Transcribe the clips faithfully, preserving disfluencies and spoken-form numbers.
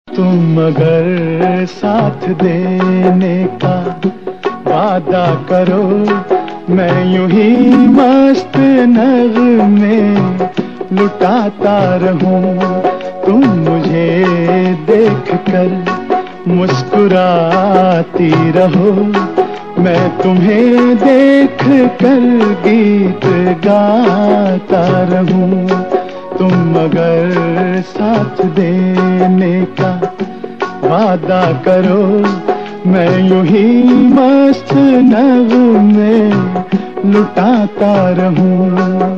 तुम अगर साथ देने का वादा करो, मैं यूं ही मस्त नग़्मे लुटाता रहूं। तुम मुझे देख कर मुस्कुराती रहो, मैं तुम्हें देख कर गीत गाता रहूं। तुम अगर साथ देने का वादा करो, मैं यूं ही मस्त नग़्मे लुटाता रहूं।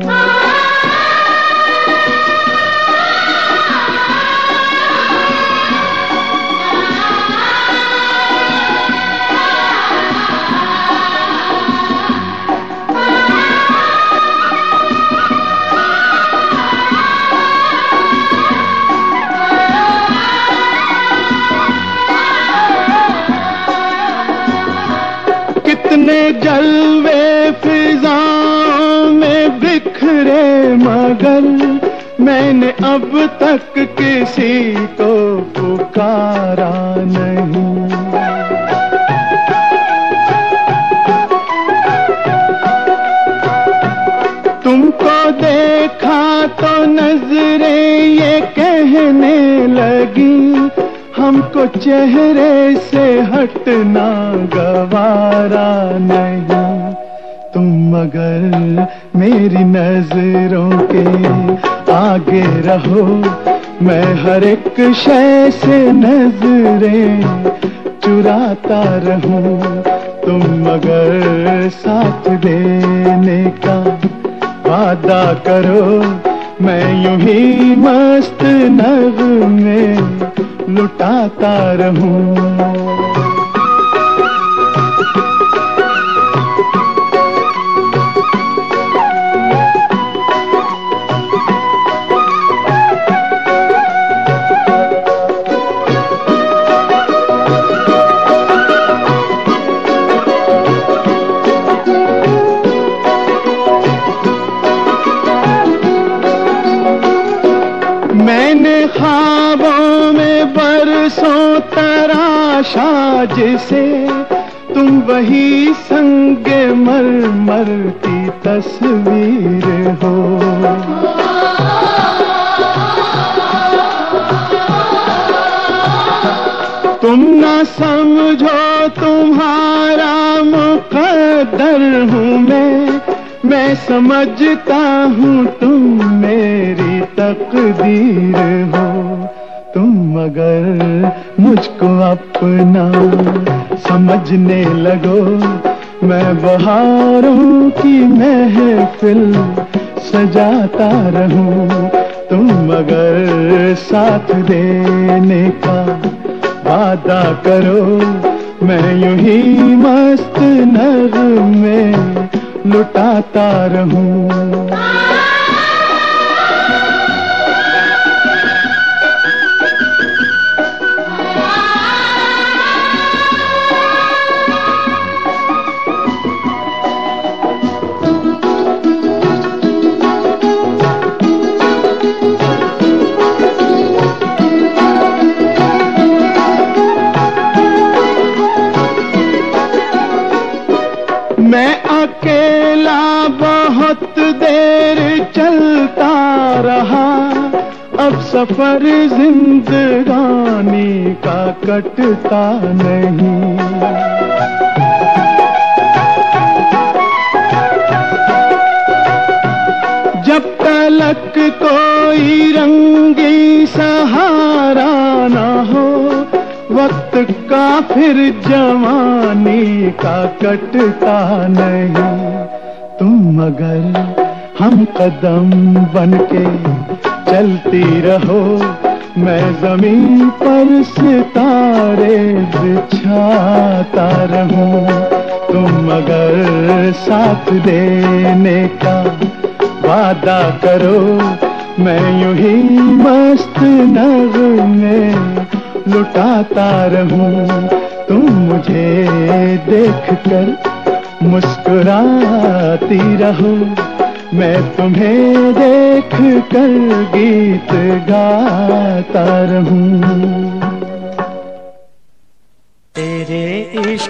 कितने जलवे फिजाओं में बिखरे, मगर मैंने अब तक किसी को पुकारा नहीं। तुमको देखा तो नजरें ये कहने लगी, हमको चेहरे से हटना गवारा नहीं। तुम अगर मेरी नजरों के आगे रहो, मैं हर एक शय से नजरें चुराता रहूं। तुम अगर साथ देने का वादा करो, मैं यूं ही मस्त नग़्मे लुटाता रहूं। मैंने ख्वाबों में बरसों तराशा जिसे, तुम वही संगे मरमर की तस्वीर हो। तुम ना समझो तुम्हारा मुक़द्दर हूँ मैं, मैं समझता हूँ तुम मेरी तकदीर हो। तुम अगर मुझको अपना समझने लगो, मैं बहारों की महफिल सजाता रहूं। तुम अगर साथ देने का वादा करो, मैं यूं ही मस्त नग़्मे लुटाता रहूं। मैं अकेला बहुत देर चलता रहा, अब सफर जिंदगानी का कटता नहीं। जब तलक कोई रंगी सहारा ना हो, वक्त का फिर जवानी का कटता नहीं। तुम अगर हम कदम बनके चलती रहो, मैं जमीन पर सितारे बिछाता रहूं। तुम अगर साथ देने का वादा करो, मैं यूं ही मस्त नग़्मे लुटाता रहूं। तुम मुझे देख कर मुस्कुराती रहो, मैं तुम्हें देख कर गीत गाता रहूं।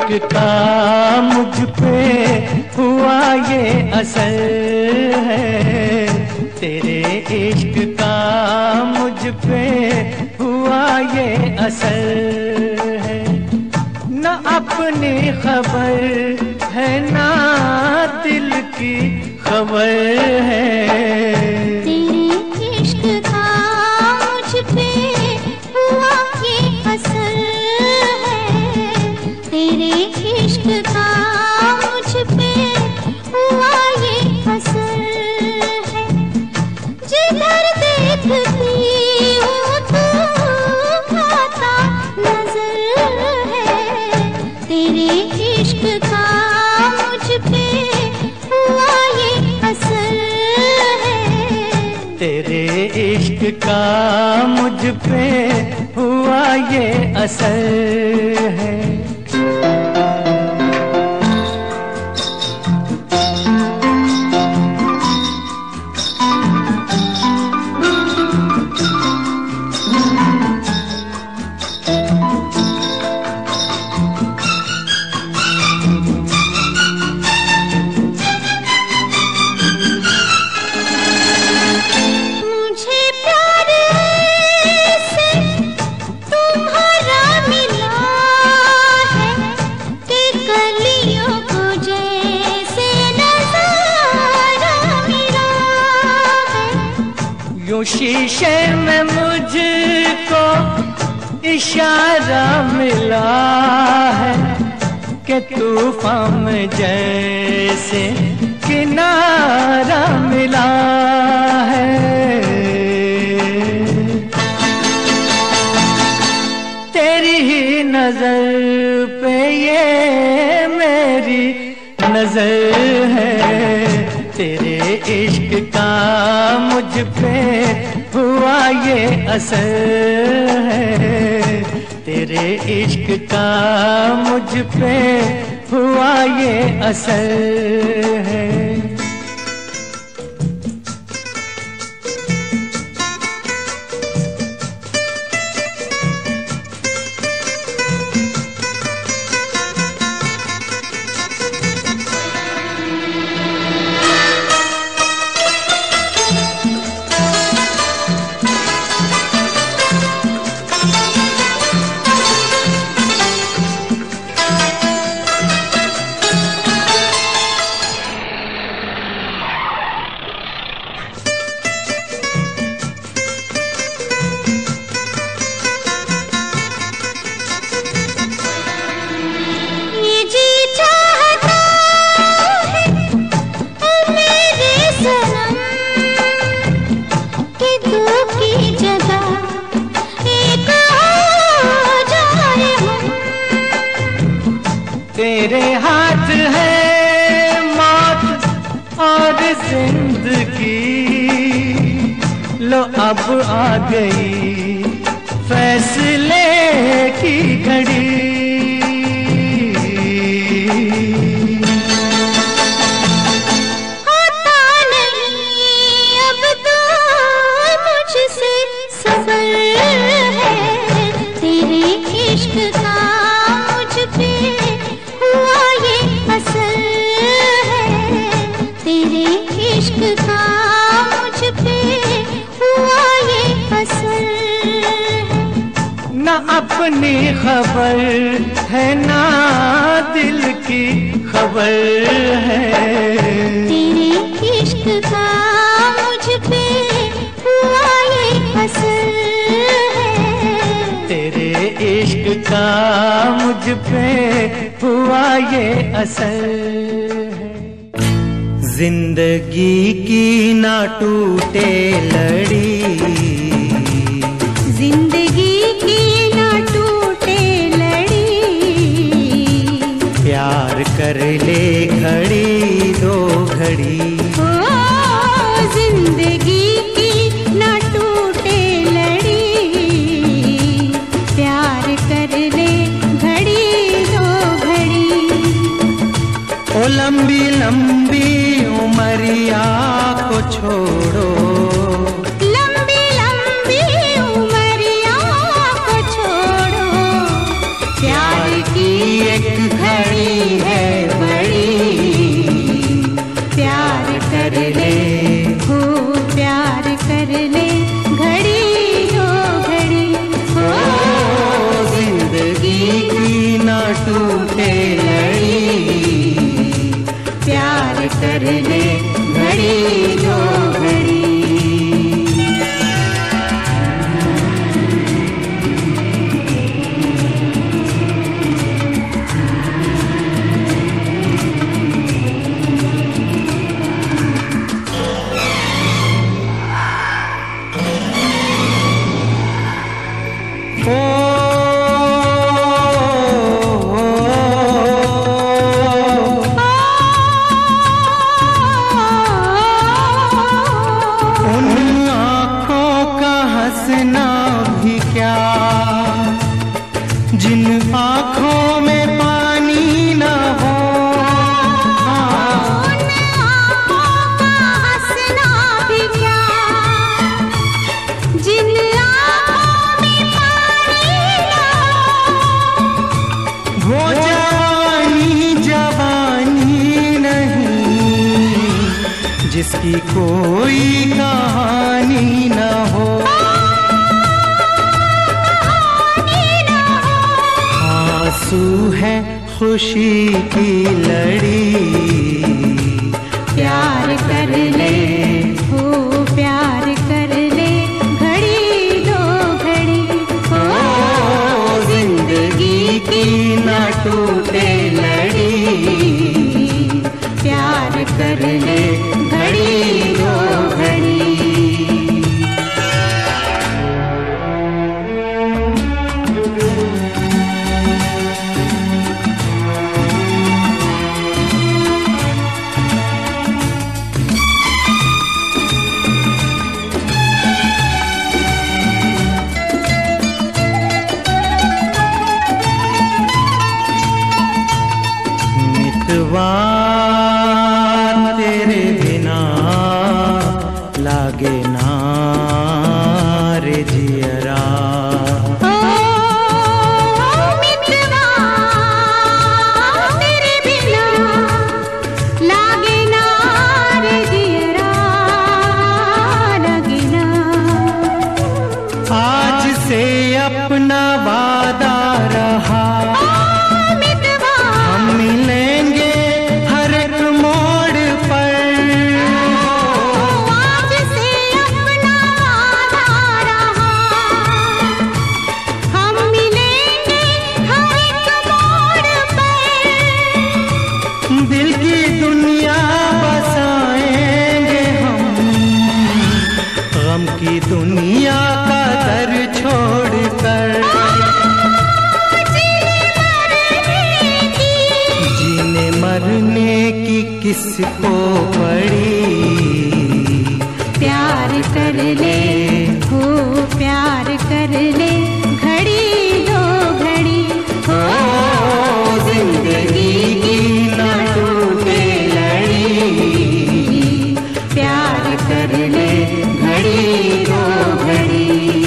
इश्क का मुझ पे हुआ ये असर है, तेरे इश्क का मुझ पे हुआ ये असर है। न अपनी खबर है ना दिल की खबर है, तेरे इश्क का मुझ पे हुआ ये असर है, तेरे इश्क का मुझ पे हुआ ये असर है। जिधर देखती हूँ तू आता नजर है, तेरे इश्क का मुझ पे हुआ ये असर है, तेरे इश्क का मुझ पे हुआ ये असर है। शीशे में मुझको इशारा मिला है कि तूफान में जैसे किनारा मिला है। तेरी ही नजर पे ये मेरी नजर है, तेरे इश्क का मुझ पे हुआ ये असर है, तेरे इश्क का मुझ पे हुआ ये असर है। तेरे हाथ है मौत और जिंदगी, लो अब आ गई फैसले की घड़ी। होता नहीं अब तो मुझसे सबर है, तेरे इश्क का मुझ पे हुआ ये असर है, तेरे इश्क का मुझ पे हुआ ये असर है। न अपनी खबर है ना दिल की खबर है, तेरे इश्क का मुझ पे हुआ ये असर है, तेरे इश्क का मुझ पे हुआ ये असर है। जिंदगी की ना टूटे लड़ी, जिंदगी की ना टूटे लड़ी, प्यार कर ले घड़ी दो घड़ी। ओ जिंदगी की ना टूटे लड़ी, प्यार कर ले घड़ी दो घड़ी। ओ लंबी लंबी उमरिया को छोड़ो, लंबी लंबी उमरिया को छोड़ो, प्यार की एक घड़ी है बड़ी, प्यार कर ले हो प्यार कर ले घड़ी दो घड़ी हो, जिंदगी की ना टूटे लड़ी, प्यार कर ले घड़ी दो घड़ी। जिन आँखों में पानी न हो, उन आँखों का हंसना भी क्या, जिन आँखों में पानी न हो, वो जवानी जवानी नहीं जिसकी कोई कहानी न हो। आंसू है खुशी की लड़ी, प्यार कर ले हो प्यार कर ले घड़ी दो घड़ी हो, जिंदगी की ना टूटे लड़ी, प्यार कर ले घड़ी दो घड़ी। तेरे बिना लागे ना रे जियरा, ओ मितवा तेरे बिना लागे ना रे जियरा, लागे ना। आज से अपना वादा रहा, हम मिलेंगे हर एक मोड़ पर, आज से अपना वादा रहा, हम मिलेंगे हर एक मोड़ पर, दिल की दुनिया बसाएंगे हम, गम की दुनिया का दर छोड़कर, जीने मरने की किसको पड़ी, प्यार कर ले हो प्यार कर ले घड़ी दो घड़ी हो, जिंदगी की ना टूटे लड़ी, प्यार कर ले घड़ी दो घड़ी।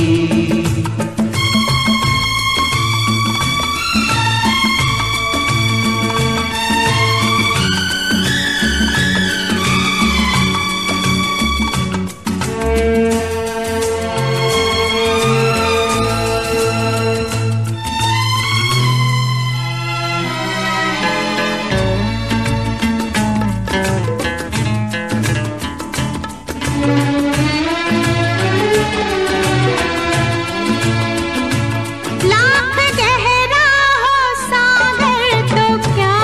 लाख गहरा हो सागर तो क्या,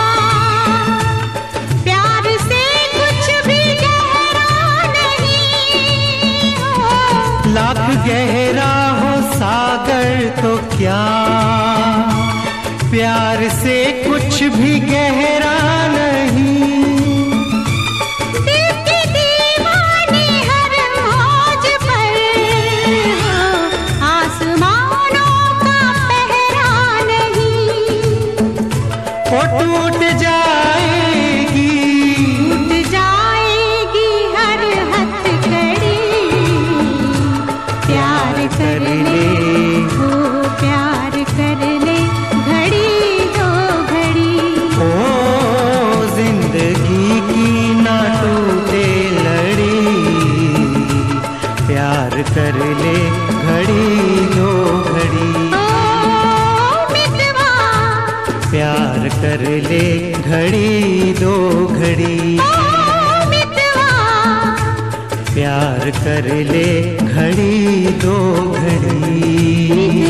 प्यार से कुछ भी गहरा नहीं हो, लाख गहरा हो सागर तो क्या, प्यार से कुछ भी गहरा नहीं, दिल की दीवानी हर मौज पर हो, आसमानों का पहरा नहीं, वो टूट जाएगी टूट जाएगी हर हथकड़ी, प्यार कर ले हो प्यार कर ले घड़ी दो घड़ी। प्यार कर ले घड़ी दो घड़ी, प्यार कर ले घड़ी दो घड़ी,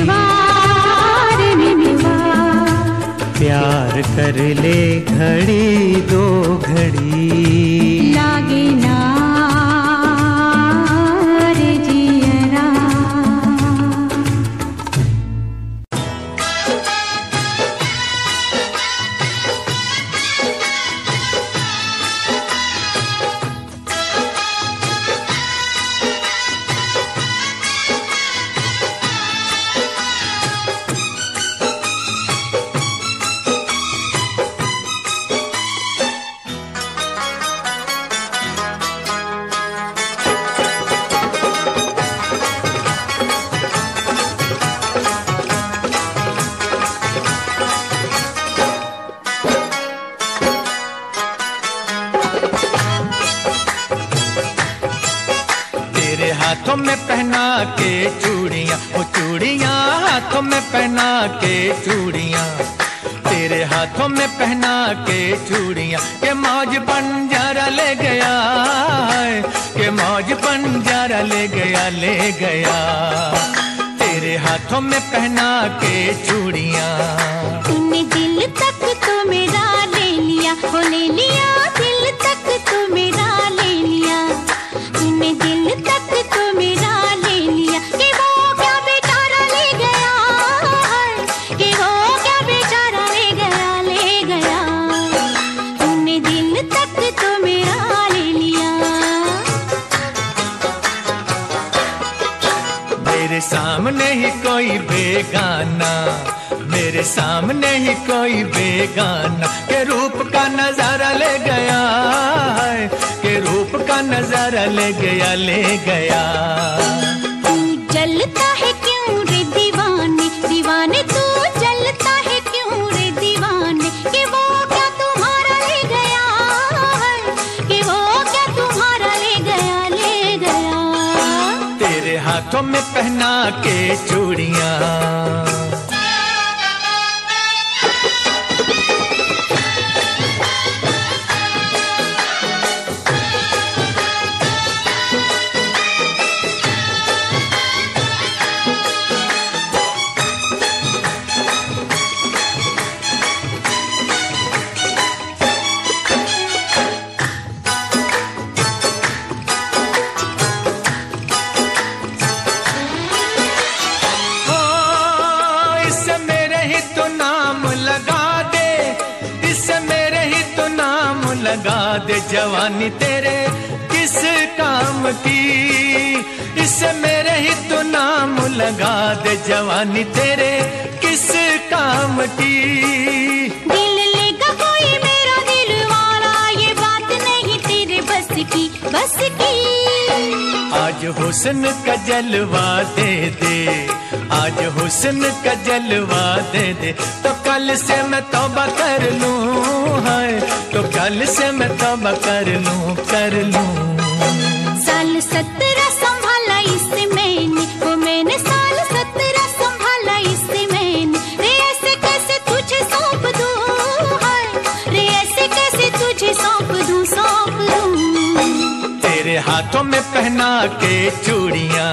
प्यार कर ले घड़ी दो घड़ी। लागे ना रे जियरा। हाथों में पहना के चूड़ियां, वो चूड़ियां हाथों में पहना के चूड़ियां, तेरे हाथों में पहना के चूड़ियां, के मौज बंजारा ले गया है, के मौज बंजारा ले गया ले गया, तेरे हाथों में पहना के चूड़ियां। तूने दिल तक तो मेरा ले लिया, हो ले लिया दिल तक तो मेरा ले लिया, तूने दिल तक तो मेरा ले लिया, कि वो क्या बेचारा ले गया, कि वो क्या बेचारा ले गया ले गया, तूने दिल तक तो मेरा ले लिया। मेरे सामने ही कोई बेगाना, मेरे सामने ही कोई बेगाना, के रूप का नजारा ले गया है, के रूप का नजारा ले गया ले गया। तू जलता है क्यों रे दीवाने, दीवाने तू जलता है क्यों रे दीवाने, कि वो क्या तुम्हारा ले गया है, कि वो क्या तुम्हारा ले गया ले गया। तेरे हाथों में पहना के चूड़ियां, लगा दे जवानी तेरे किस काम की, इससे मेरे ही तो नाम लगा दे जवानी तेरे किस काम की। दिल लेगा कोई मेरा दिल वाला, ये बात नहीं तेरे बस की बस की। आज हुस्न का जलवा दे दे, आज हुस्न का जलवा दे दे, तो कल से मैं तौबा कर लूं, है तो कल से मैं तौबा कर लूं कर लूं। साल सत्रह संभाला इससे मैंने, वो मैंने साल सत्रह संभाला इससे मैंने, रे ऐसे कैसे तुझे सौंप दूं, है रे ऐसे कैसे तुझे सौंप दूं सौंप दूं। तेरे हाथों में पहना के चूड़ियां,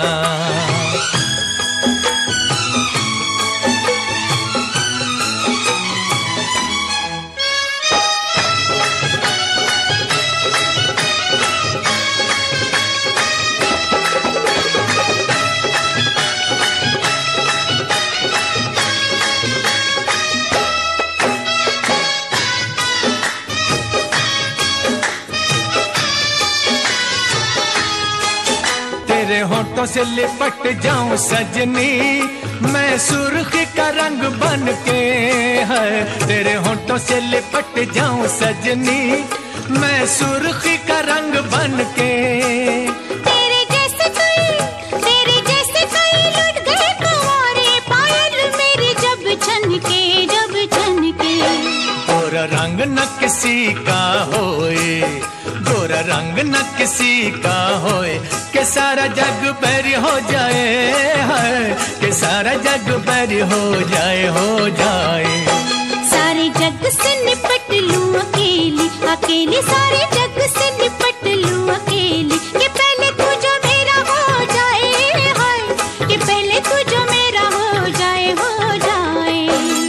तेरे होठों से लिपट जाऊं सजनी, मैं सुर्खी का रंग बन के, है तेरे होठों से लिपट जाऊं सजनी, मैं सुर्खी का रंग बन के। तेरे जैसे कोई, तेरे जैसे कोई लुट गए कुंवारे, पायल मेरी जब छनके जब छनके। गोरा रंग न किसी का होए, गोरा रंग न किसी का होए, के सारा जग बैरी हो जाए, है के सारा जग बैरी हो जाए हो जाए। सारे सारे जग से निपट लूं अकेली, अकेली सारे जग से निपट लूं अकेली। कि पहले तू जो मेरा हो जाए, हाय कि पहले तू जो मेरा हो जाए, हो जाए।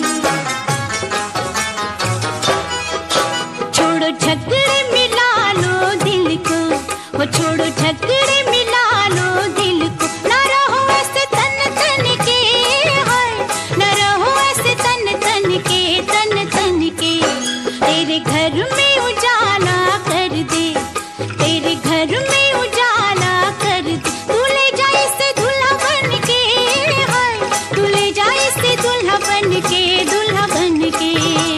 छोड़ो झगड़े मिला लो दिल को, वो छोड़ो झगड़े मिला लो दिल को। ना रहो ऐसे तन तन के, हाय ना रहो ऐसे तन तन के, तन तन के। तेरे घर में उजाला कर दे, तेरे घर में उजाला कर दे। तू ले जा इसे दूल्हा बन के, हाय तू ले जा इसे दूल्हा बन के, दूल्हा बन के।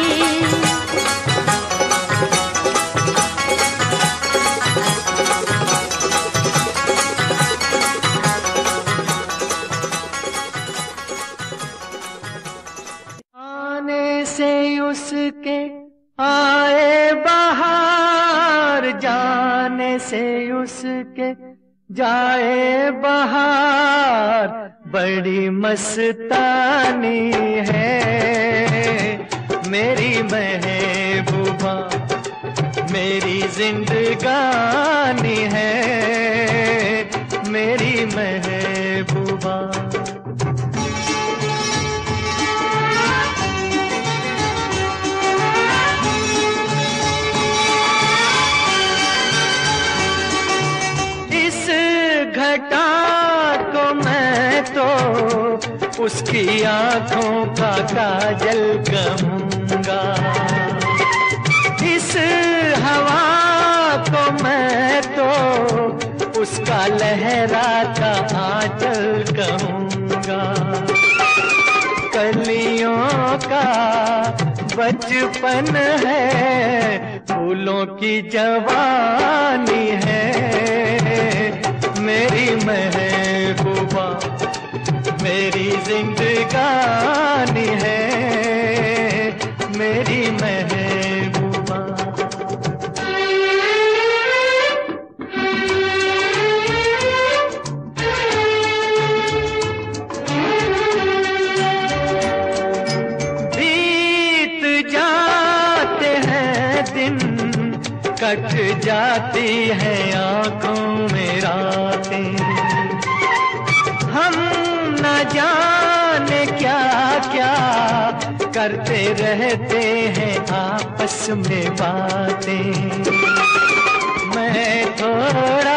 से उसके आए बहार, जाने से उसके जाए बहार। बड़ी मस्तानी है मेरी महबूबा, मेरी जिंदगानी है मेरी महबूबा। घटा को मैं तो उसकी आंखों का काजल कहूँगा, इस हवा को मैं तो उसका लहराता आंचल कहूँगा। कलियों का बचपन है, फूलों की जवानी है मेरी महबूबा, मेरी जिंदगानी है मेरी महबूबा। बीत जाते हैं दिन, कट जाती है आंखों में रातें, हम न जाने क्या क्या करते रहते हैं आपस में बातें। मैं थोड़ा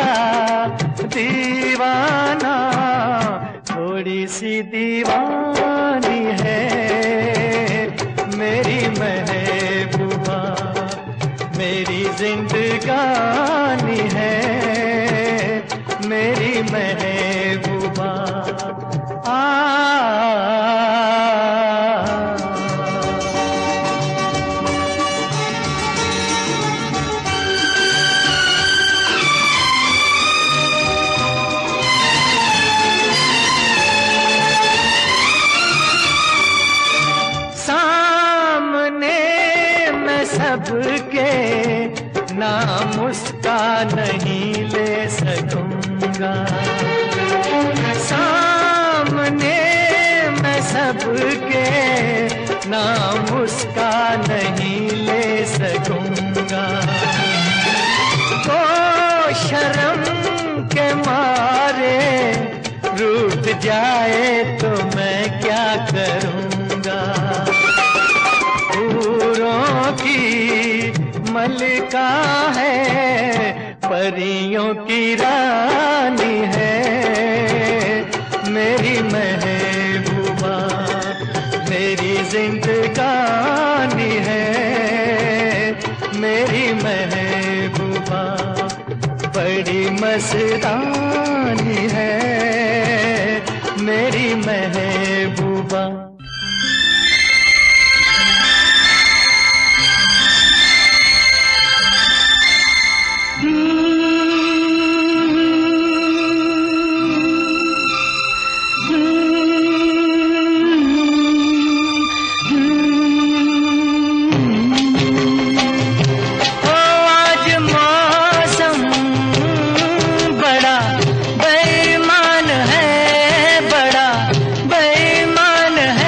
दीवाना, थोड़ी सी दीवानी है मेरी महबूबा, मेरी जिंदगानी है मेरी महबूबा। आ सामने मैं सबके नाम उसका नहीं ले सकूंगा, सामने मैं सबके नाम उसका नहीं ले सकूंगा। तो शर्म के मारे रूठ जाए तो मैं क्या करूंगा। हूरों की मलिका है, परियों की रानी है मेरी महबूबा, मेरी जिंदगानी है मेरी महबूबा। बड़ी मस्तानी है मेरी महबूबा। बेईमान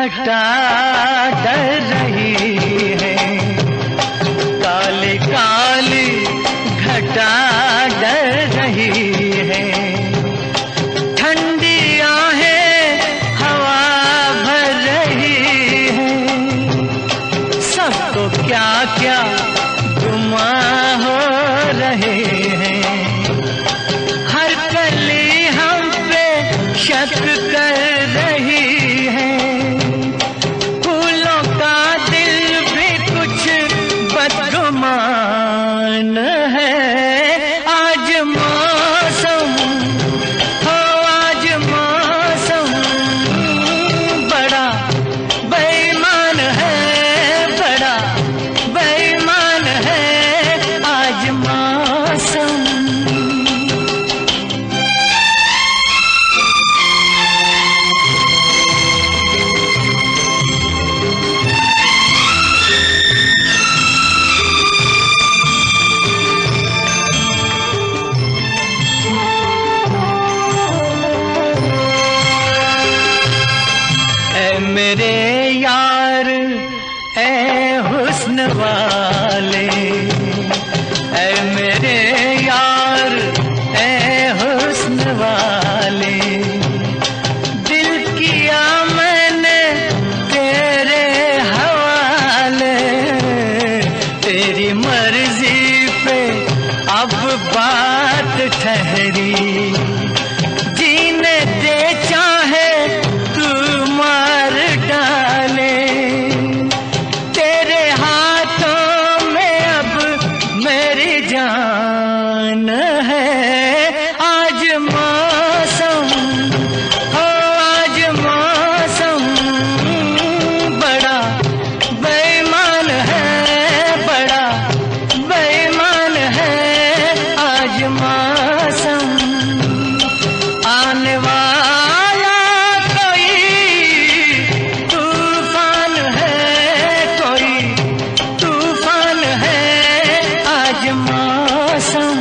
घटा डर रही है, काली काली घटा डर रही है। ठंडी आहें हवा भर रही है, सबको क्या क्या गुमा हो रहे हैं। हर कली हम पे शक कर रही है, फूलों का दिल भी कुछ बदगुमान है। आज मौसम हो आज मौसम बड़ा बेईमान है, बड़ा बेईमान है आज मौसम। ऐ मेरे यार ऐ हुस्न वाले, ऐ मेरे यार ऐ हुस्न वाले, दिल किया मैंने तेरे हवाले। तेरी मर्जी पे अब बात ठहरी, जीने दे चाहे तू मार डाले। तेरे हाथों में अब मेरी जान है। आज मौसम हो आज मौसम बड़ा बेईमान है, बड़ा बेईमान है आज मौसम। आने वाला कोई तूफान है, कोई तूफान है आज मौसम।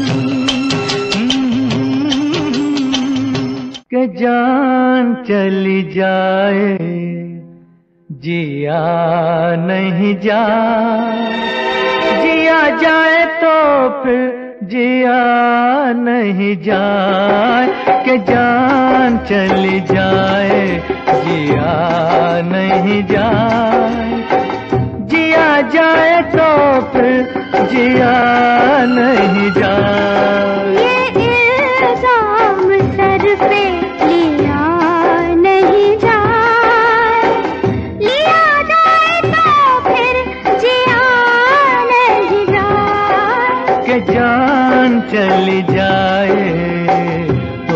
के जान चली जाए जिया नहीं जाए, जिया जाए तो फिर जिया नहीं जाए। के जान चली जाए जिया नहीं जाए, जिया जाए तो फिर जिया नहीं जाए। ये इल्जाम सर पे लिया नहीं जाए, लिया जाए तो फिर जिया नहीं जाए। के जान चली जाए तो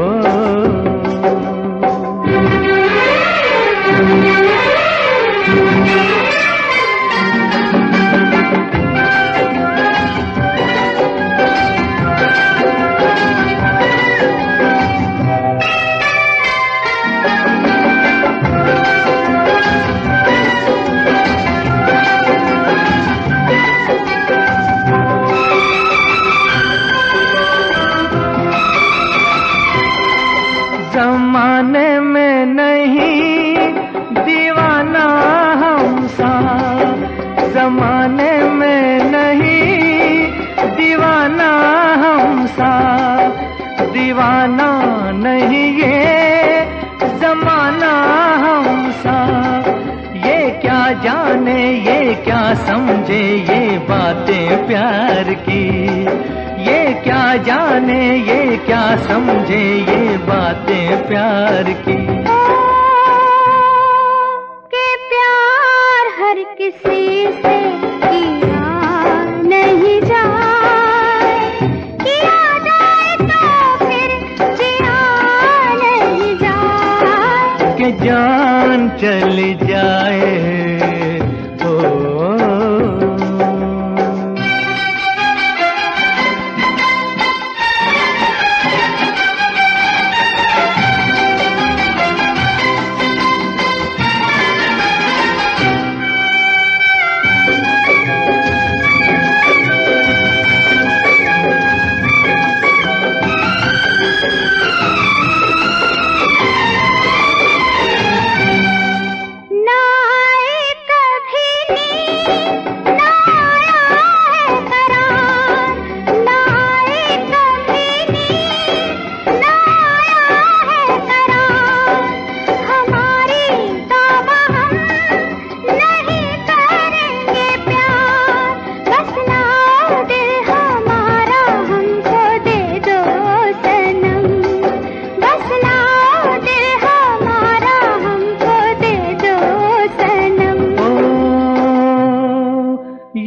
जमाने में नहीं दीवाना हम सा, जमाने में नहीं दीवाना हम सा, दीवाना नहीं ये जमाना हम सा। ये क्या जाने ये क्या समझे ये बातें प्यार की, ये क्या जाने ये क्या समझे ये बातें प्यार की। के प्यार हर किसी से किया नहीं जाए, किया जाए तो फिर जिया नहीं जाए। के जान चली जाए तो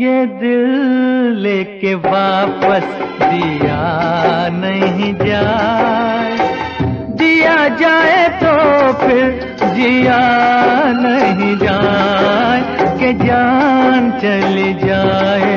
ये दिल लेके वापस दिया नहीं जाए, दिया जाए तो फिर जिया नहीं जाए, कि जान चली जाए।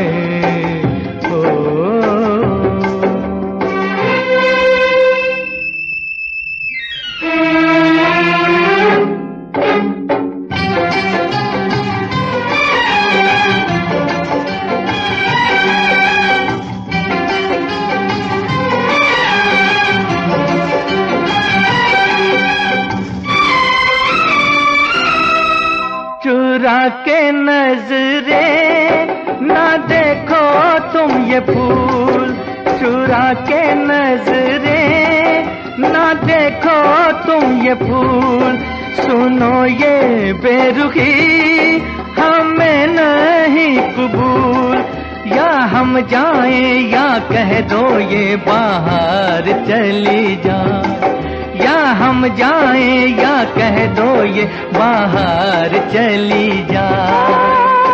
चुरा के नजरे ना देखो तुम ये फूल, चुरा के नजरे ना देखो तुम ये फूल। सुनो ये बेरुखी हमें नहीं कबूल, या हम जाएं या कह दो ये बाहर चली जाए, या हम जाएं या कह दो ये बाहर चली जाए।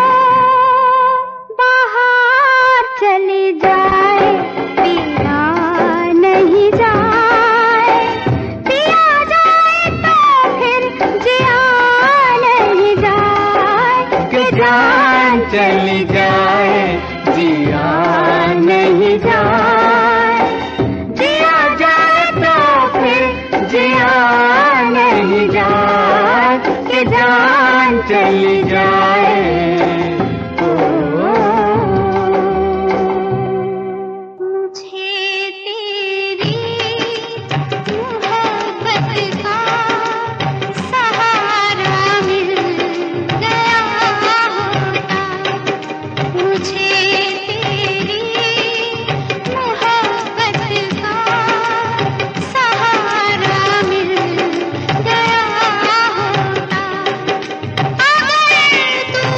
बाहर चली जाए, पिया नहीं जाए, पिया जाए तो फिर जिया नहीं जाए, कि जान चली जाए जिया नहीं जाए, जिया जाए तो फिर जिया नहीं जाए, कि जान चली जाए। मुझे तेरी मोहब्बत का सहारा मिल गया होता, मुझे तेरी मोहब्बत का सहारा मिल गया होता। अगर तू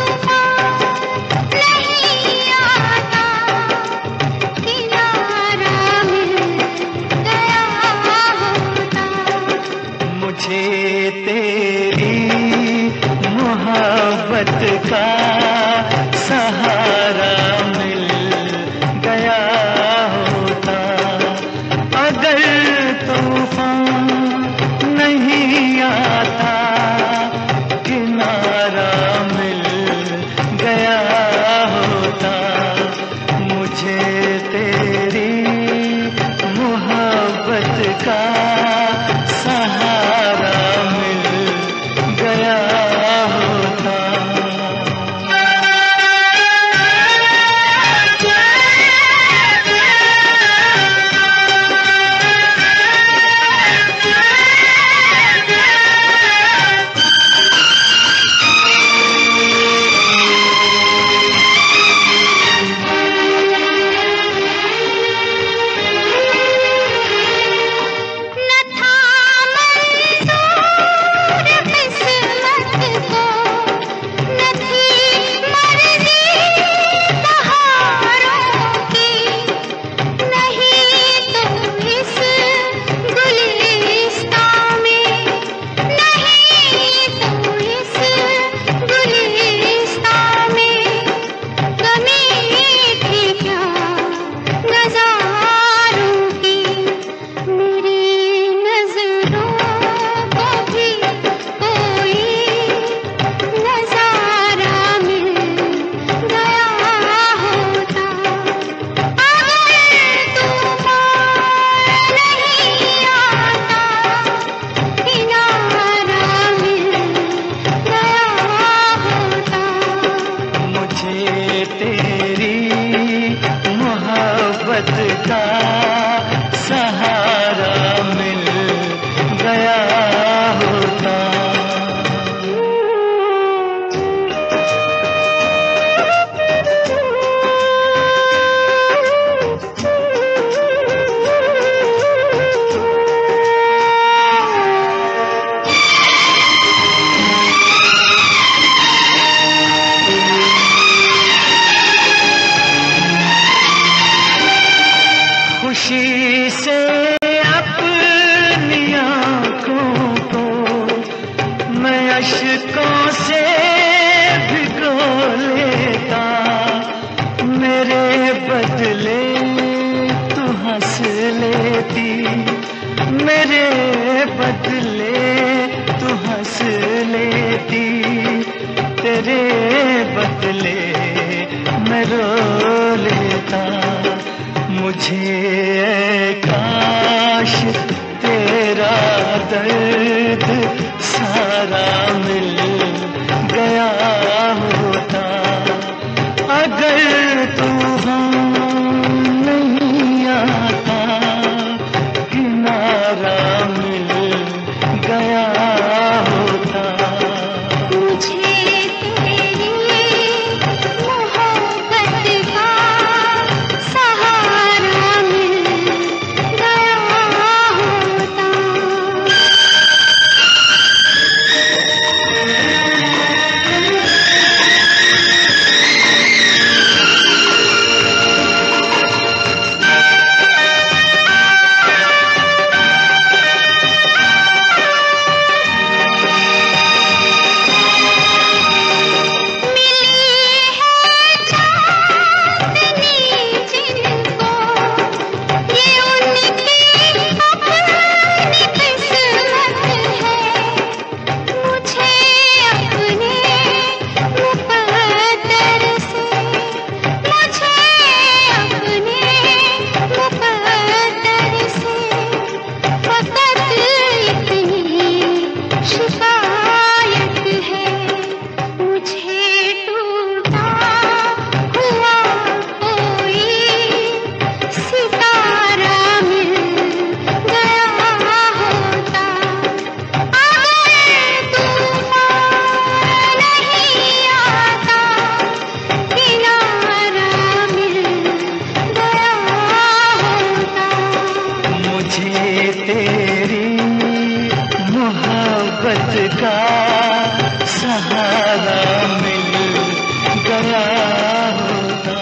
मुझे काश तेरा दर्द सारा मिल गया होता, अगर तू नहीं आता किनारा मिल गया होता। मुझे तेरी मोहब्बत का सहारा मिल गया होता। तेरी मोहब्बत का सहारा मिल गया होता।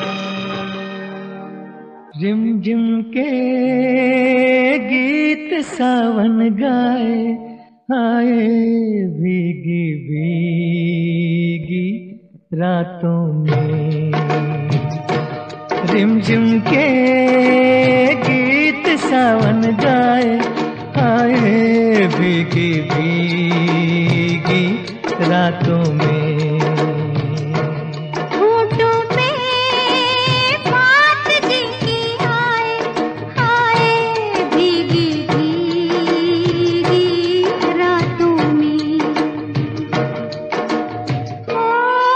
रिमझिम के गीत सावन गाए, आए भीगी भीगी रातों में। रिमझिम के गीत सावन गाए, आए भीगी भीगी रातों में। होठों पे बात जिनकी आए, आए भीगी भीगी रातों में। ओ,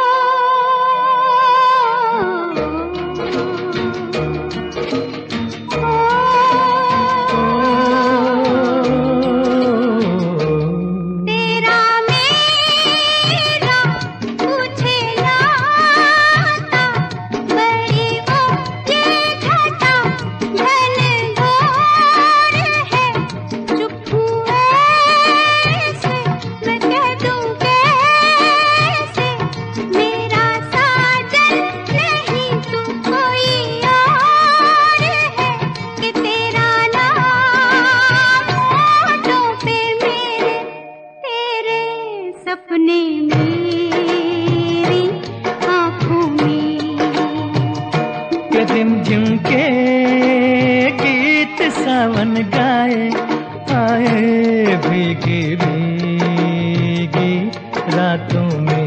तेरा मेरा मुझे लाता, बड़ी वो ये घटा ढल घोर है। चुप हुए से मैं कह दूं कैसे, मेरा साजन नहीं तू कोई और है, कि तेरा नाम होठों पे मेरे, तेरे सपने मेरी आँखों में। के रिमझिम के गीत सावन गाए, आए भीगी भीगी रातों में।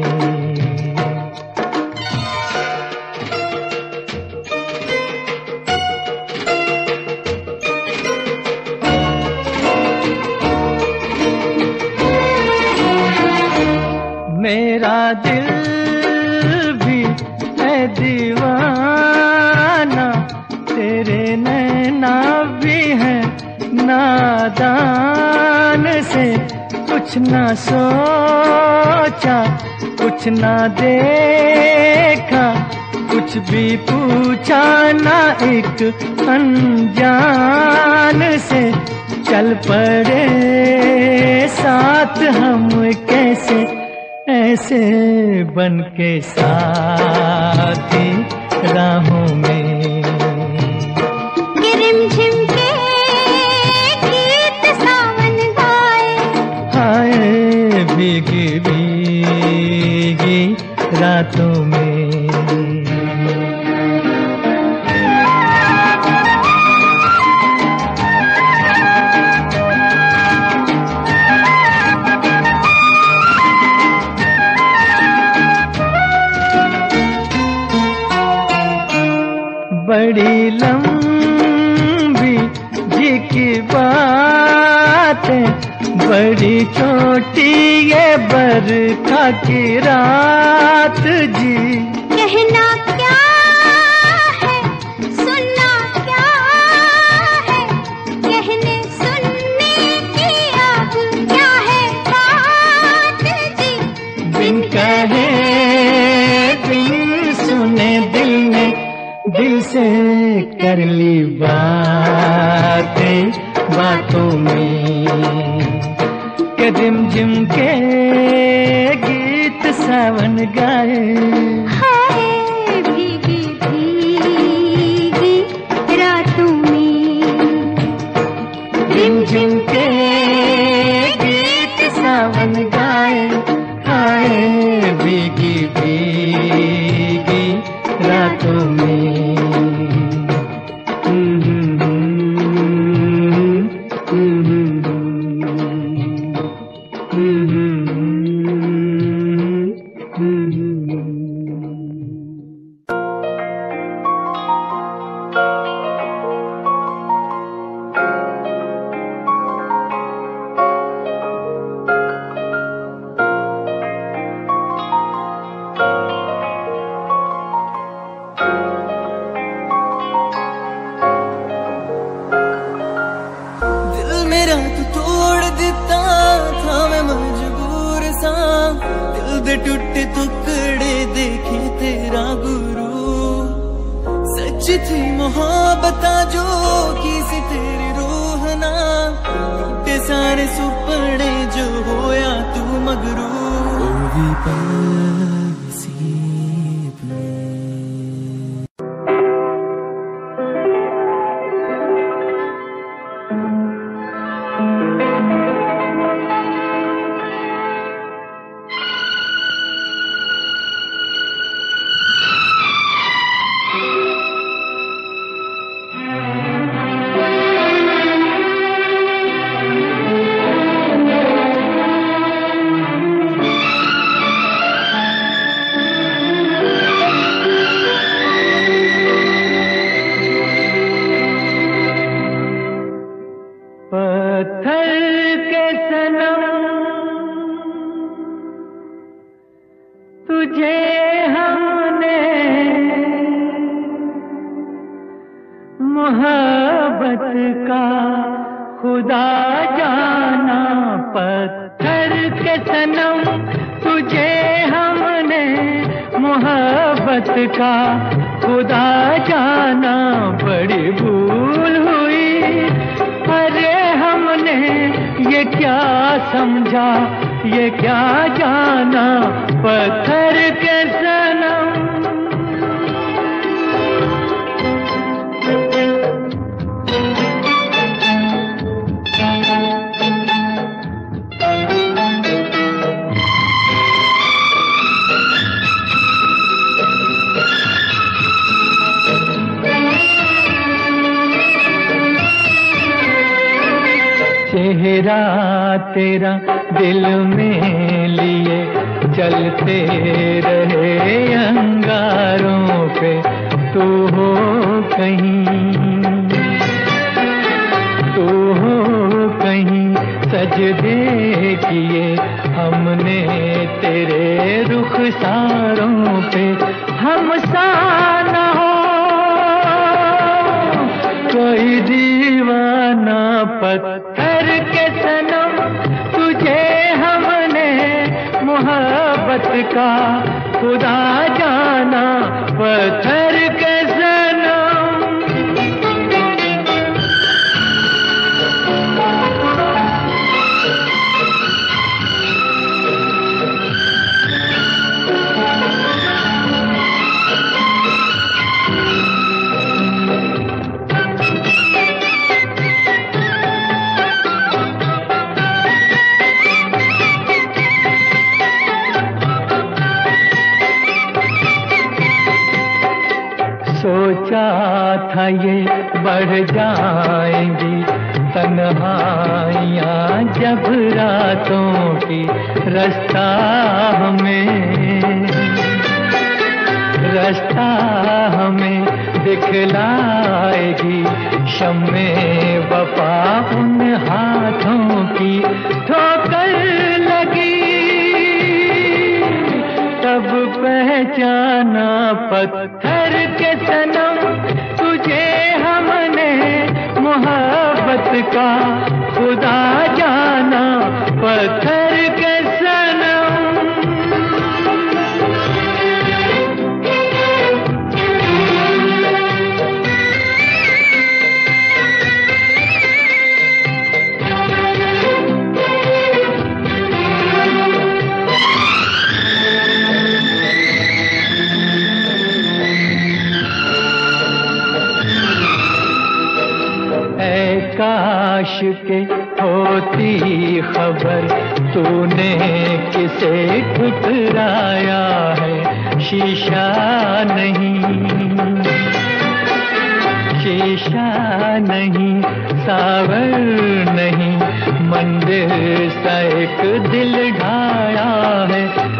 मेरा दिल भी है दीवाना, तेरे नैना भी है नादान से। कुछ ना सोचा, कुछ ना देखा, कुछ भी पूछा ना एक अनजान से। चल पड़े साथ हम कैसे, ऐसे बन के साथी राहों में। रिमझिम के गीत सावन गाए, आए भीगी भीगी रातों में। बड़ी लंबी छोटी छोटी ये बरखा की रात जी, कहना क्या है, सुनना क्या है, कहने सुनने की अब क्या है बात जी। बिन कहे बिन सुने दिल ने दिल से कर ली बातें बातों में, के रिमझिम के गीत सावन गाए। हाय भीगी भीगी रातों में, रिमझिम के गीत सावन गाए। हाय भीगी भीगी रातों में। टूटे टुकड़े देखे तेरा गुरु, सच थी मोहब्बत जो की सी तेरी रूह ना, टूटे सारे सुपने जो होया तू मगरू। चेहरा तेरा दिल में लिए चलते रहे अंगारों पे, तू हो कहीं तू हो कहीं सजदे किए हमने तेरे रुखसारों पे। हम सा न हो कोई दीवाना पत्थर के सनम, तुझे हमने मोहब्बत का खुदा जाना पत्थर के सनम। सोचा था ये बढ़ जाएंगी तन्हाइयाँ जब रातों की, रास्ता हमें रास्ता हमें दिखलाएगी शम्मे वफा उन हाथों की ठोकर लगी, तब पहचाना पत्थर के सनम तुझे हमने, मोहब्बत का खुदा जाना पत्थर के सनम। काश के होती खबर तूने किसे ठुकराया है, शीशा नहीं, शीशा नहीं, सावर नहीं, मंदिर सा एक दिल ढाया है,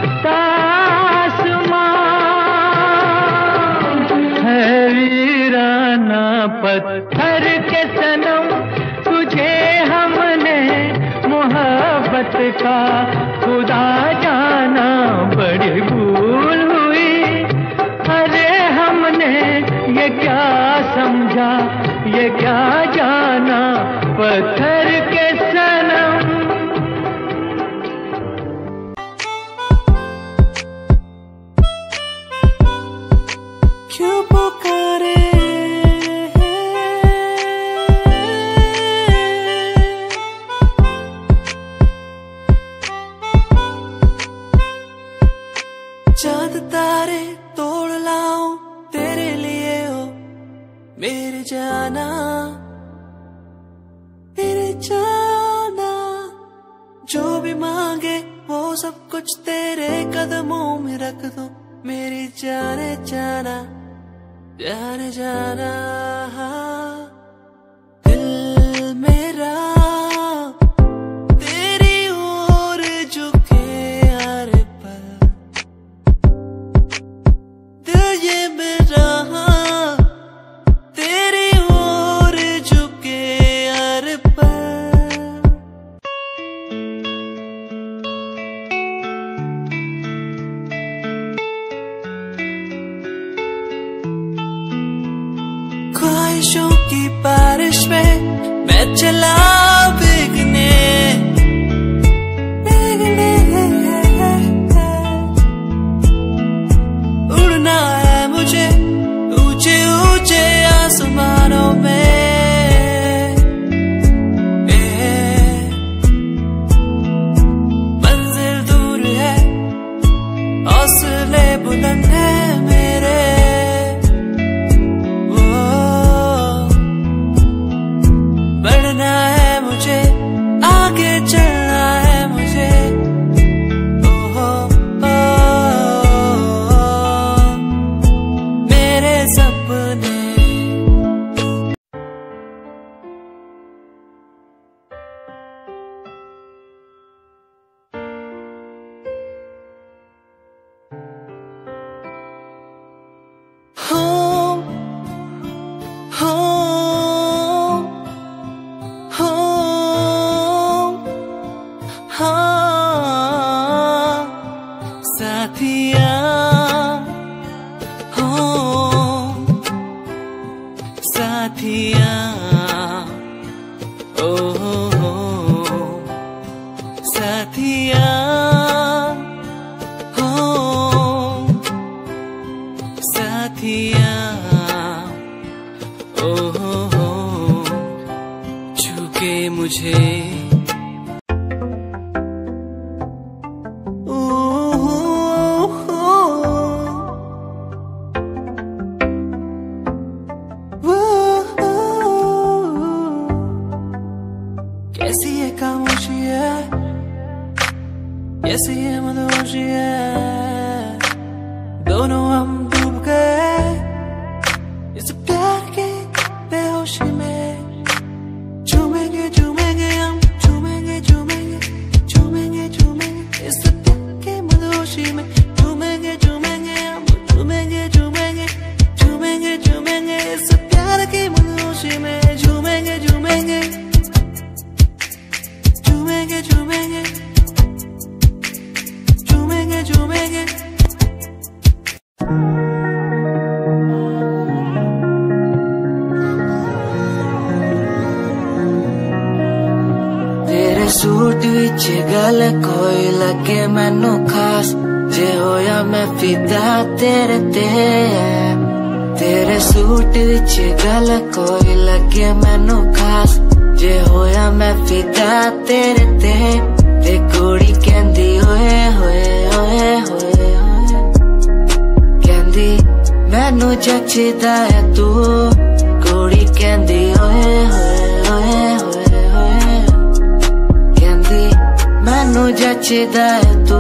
तासमान है वीराना पत्थर के सनम तुझे हमने, मोहब्बत का खुदा जाना बड़ी भूल हुई। अरे हमने ये क्या समझा, ये क्या जाना पत्थर के सनम। क्यों पुकारे चांद तारे तोड़ लाऊं तेरे लिए हो मेरे जाना, मेरे जाना। जो भी मांगे वो सब कुछ तेरे कदमों में रख दो मेरी जाने जाना, जाने जाना। दिल मेरा तेरी ओर झुके हर पल, दिल ये मेरा तेरी ओर झुके हर पल। ख्वाहिशों की बारिश में मैं चला भीगने, भीगने उड़ना है मुझे ऊंचे ऊंचे आसमानों में। ए, मंजिल दूर है हौसले बुलंद है मेरे, बढ़ना है मुझे आगे चलना है मुझे। ओहो ओ, मेरे सपने हो हो हाँ साथिया हो साथिया, ओ हो हो साथिया हो साथिया, ओ हो हो छूके मुझे कैसी ये खामोशी है, कैसी ये मदहोशी है, दोनों हम डूब गए इस प्यार के बेहोशी में। झूमेंगे झूमेंगे हम गल कोई लगे मैनू खास, जे होया मैं फिदा तेरे ते। तेरे सूट विच गल कोई लगे मैनू खास, जे होया मैं फिदा तेरे ते। ते कुड़ी कहंदी ओए होए ओए होए ओए, कहंदी मैनू जचदा है तू। कुड़ी कहंदी ओए होए ओए होए ओए, कहंदी मैनू जचदा है तू।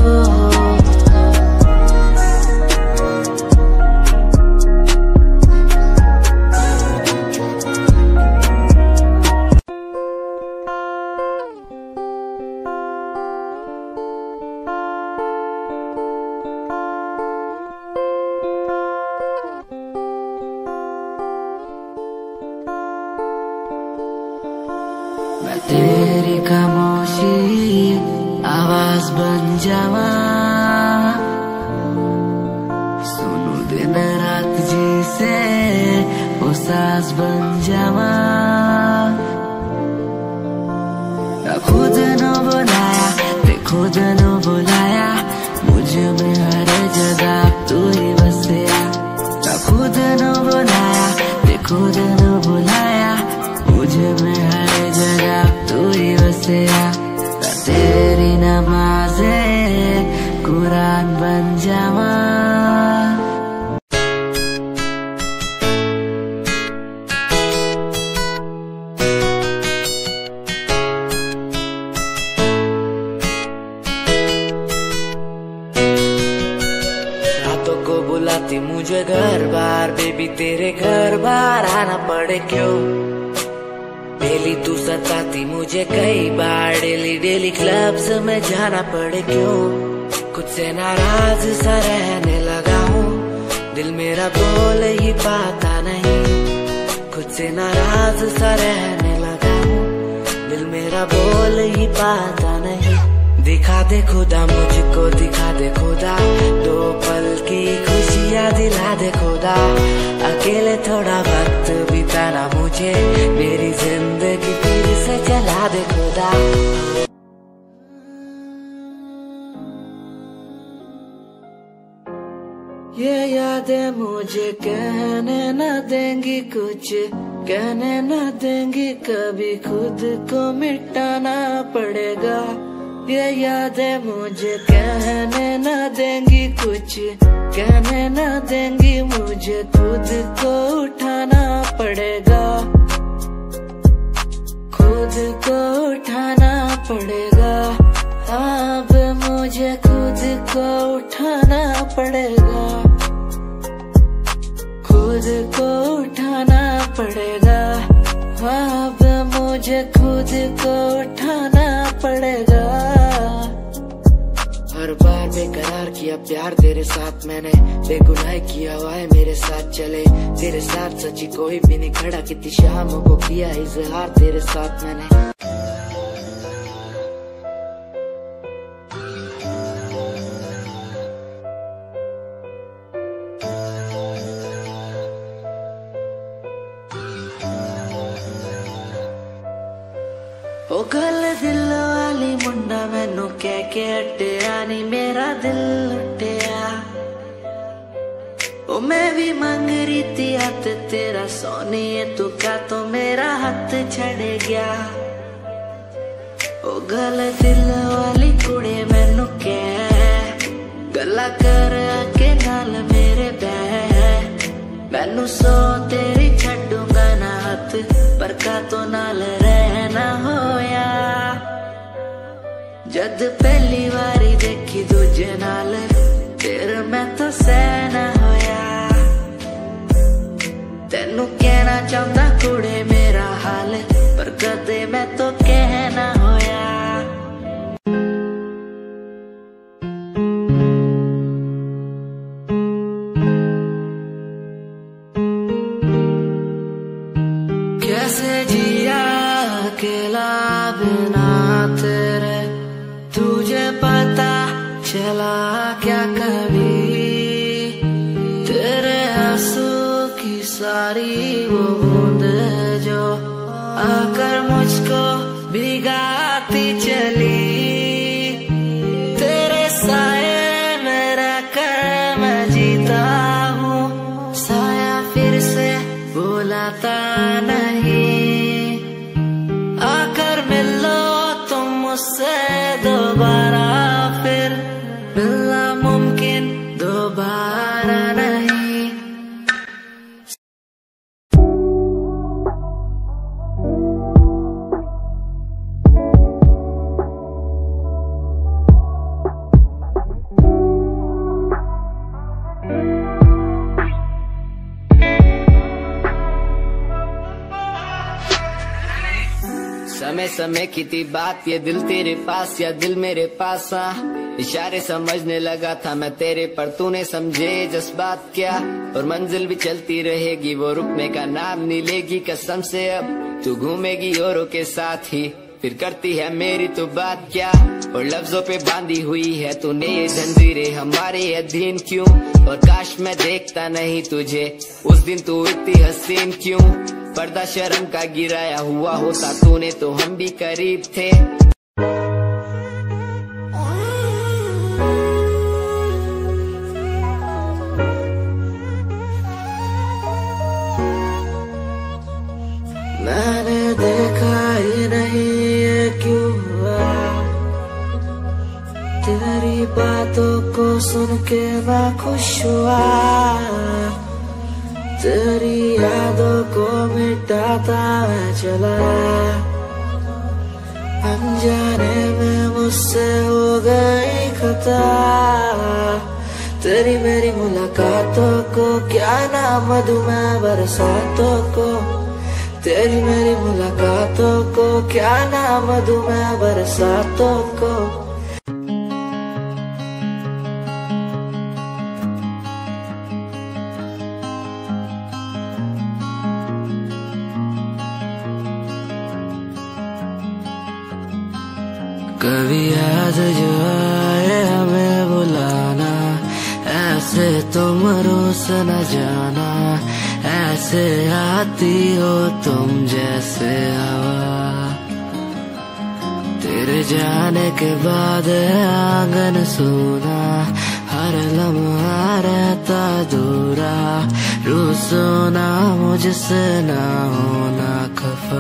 मैं तेरी खामोशी आवाज बन जावा, सुनू दिन रात जी से वो सास बन जावा। खुद न बुलाया ते खुद न बुलाया, मुझे में हर जगह तू ही बसया। खुद न बुलाया ते खुद न बुलाया, मुझे में हर जगह तू ही बसया। तेरी नमाज़े कुरान बन जावा। रातों को बुलाती मुझे घर बार, बेबी तेरे घर बार आना पड़े क्यों। डेली तू सताती मुझे कई बार, डेली डेली क्लब्स में जाना पड़े क्यों। खुद से नाराज सा रहने लगा हूँ, दिल मेरा बोल ही पाता नहीं। खुद से नाराज सा रहने लगा हूँ, दिल मेरा बोल ही पाता नहीं। दिखा दे खुदा मुझको, दिखा दे खुदा, दो पल की खुशियाँ दिला दे खुदा। अकेले थोड़ा वक्त बिताना मुझे, मेरी जिंदगी फिर से चला दे खुदा। ये यादें मुझे कहने न देंगी कुछ, कहने न देंगी कभी, खुद को मिटाना पड़ेगा। ये यादें मुझे कहने न देंगी कुछ, कहने न देंगी मुझे, खुद को उठाना पड़ेगा। खुद को उठाना पड़ेगा, अब मुझे खुद को उठाना पड़ेगा। खुद को उठाना पड़ेगा, अब मुझे खुद को उठाना पड़ेगा। हर बार बेकरार किया प्यार तेरे साथ मैंने, बेगुनाह किया हुआ है मेरे साथ चले। तेरे साथ सच्ची कोई भी नहीं खड़ा, कितनी शामों को किया इजहार तेरे साथ मैंने। ओ गल दिल वाली मुंडा मैनू कह के हटिया नी, मेरा दिल लुटिया। ओ मैं भी मंग रही थी हाथ तेरा सोनी, तू का तो मेरा हाथ छड़ गया। ओ गल दिल वाली कुड़ी मैनू कह, गला कर के नाल मेरे बह। मैनू सो तेरी छड्डूंगा ना हाथ, पर का तो नाल रहना होया। जद पहली बारी देखी दूजे नाल, फिर मैं तो सहना होया। तेनू कहना चाहता कुड़े मेरा हाल, पर कदे मैं तो कहना होया। कैसे जिया अकेला बिना तेरे, तुझे पता चला क्या कभी। तेरे आंसू की सारी वो बूंद जो आकर मुझको भिगाती चली। समय समय की थी बात, ये दिल तेरे पास या दिल मेरे पास। आ इशारे समझने लगा था मैं तेरे, पर तूने समझे जज्बात क्या। और मंजिल भी चलती रहेगी, वो रुकने का नाम नहीं लेगी कसम से। अब तू घूमेगी औरों के साथ ही, फिर करती है मेरी तो बात क्या। और लफ्जों पे बांधी हुई है तूने ये जंजीरें, हमारे अधीन क्यों। और काश मैं देखता नहीं तुझे उस दिन, तू इतनी हसीन क्यों। पर्दा शर्म का गिराया हुआ होता तूने तो हम भी करीब थे। मैंने देखा ही नहीं ये क्यों हुआ, तेरी बातों को सुन के मैं खुश हुआ। तेरी यादों को मिटाता मैं चला, अनजाने में मुझसे हो गई खता। तेरी मेरी मुलाकातों को क्या नाम दूं मैं बरसातों को। तेरी मेरी मुलाकातों को क्या नाम दूं मैं बरसातों को। कभी याद जो आए हमें बुलाना, ऐसे तुम रोस न जाना। ऐसे आती हो तुम जैसे हवा, तेरे जाने के बाद आंगन सूना। हर लम्हा रहता दूरा, रूसोना मुझसे ना होना खफा।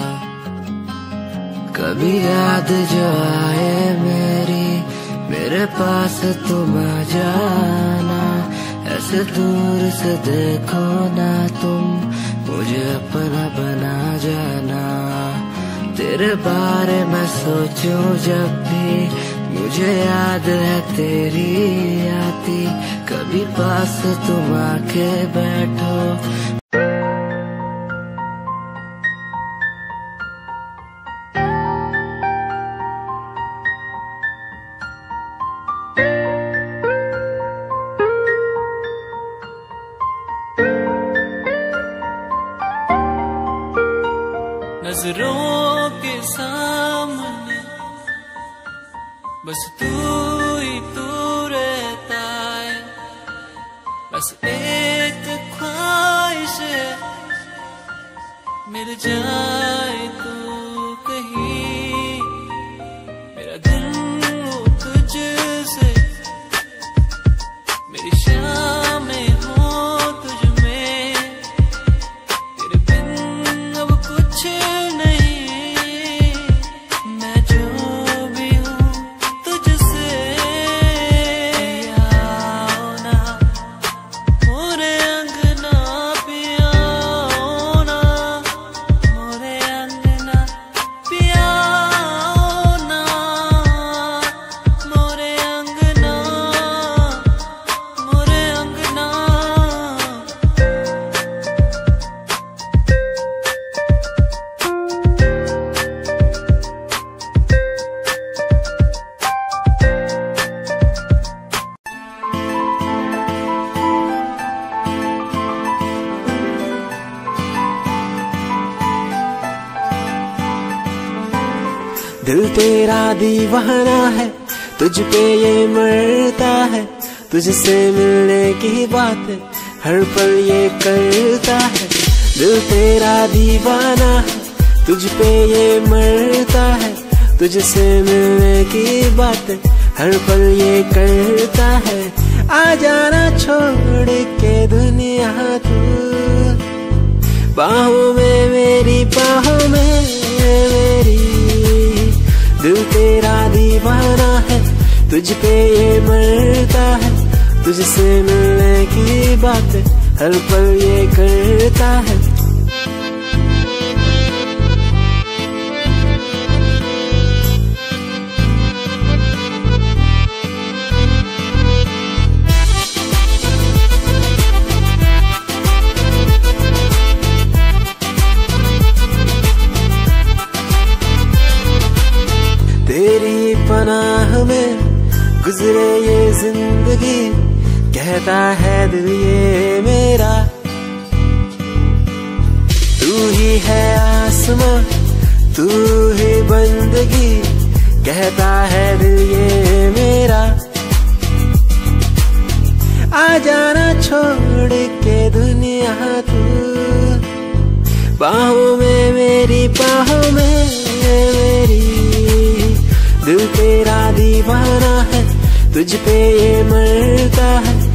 कभी याद जो आए मेरी, मेरे पास तुम आ जाना। ऐसे दूर से देखो ना तुम, मुझे अपना बना जाना। तेरे बारे में सोचूं जब भी, मुझे याद है तेरी आती। कभी पास तुम आके बैठो। नजरों के सामने बस तू ही तू रहता है। बस एक ख्वाहिश है, मिल जाए तू कहीं। मेरा दिन हो तुझसे, मेरी शामें हो तुझ में। तेरे बिन अब कुछ दिल तेरा दीवाना है, तुझ पे ये मरता है। तुझसे मिलने की बात हर पल ये करता है। दिल तेरा दीवाना है, तुझ पे ये मरता है। तुझसे मिलने की बात हर पल ये करता है। आ जाना छोड़ के दुनिया तू, बाहों में मेरी बाहों में मेरी। दिल तेरा दीवाना है, तुझ पे ये मरता है। तुझसे मिलने की बात हर पल ये करता है। है दिल ये मेरा, तू ही है आसमां, तू ही बंदगी, कहता है दिल ये मेरा। आ जाना छोड़ के दुनिया तू, बाहों में मेरी, बाहों में मेरी, दिल तेरा दीवाना है, तुझ पे ये मरता है,